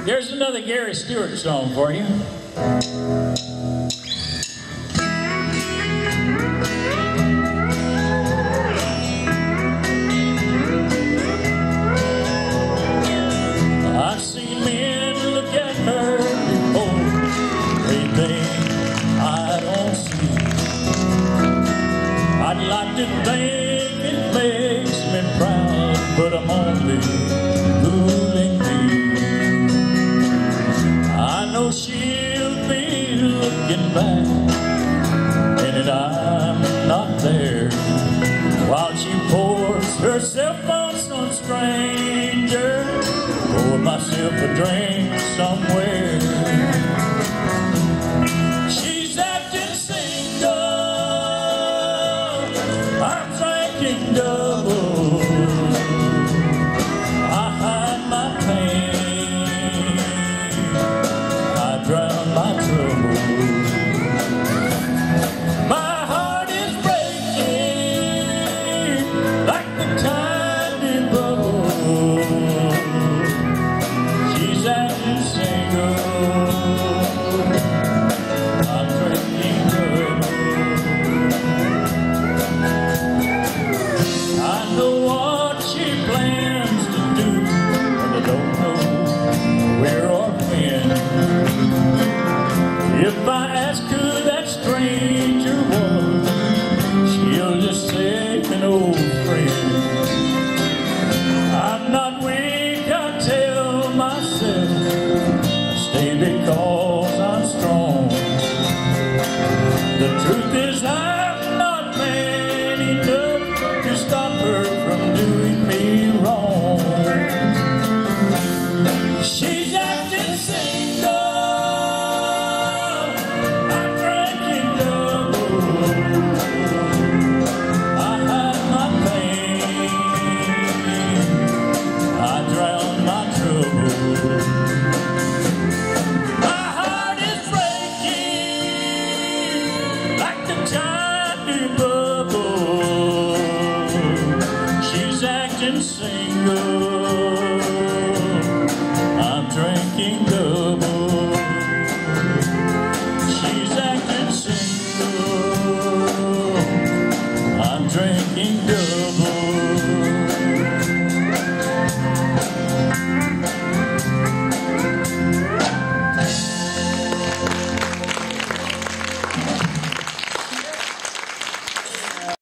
There's another Gary Stewart song for you. I've seen men look at her before, they think I don't see. I'd like to think it makes me proud, but I'm only fooling me. I know she'll be looking back, and I'm not there, while she pours herself on some stranger. Pour myself a drink somewhere. She's acting single, I'm drinking double. I hide my pain, I drown my trouble. My heart is breaking like the tiny bubble. She's acting single, I'm drinking double. I know what she plans to do, and I don't know where or when. If I ask who that stranger was, she'll just say an old friend. I'm not weak, I tell myself, I stay because I'm strong. The truth is I'm not man enough to stop her from doing me wrong. She's acting single, I'm drinking double. I hide my pain, I drown my trouble. My heart is breaking like the tiny bubble. She's acting single, I'm drinking double. She's acting single, I'm drinking double.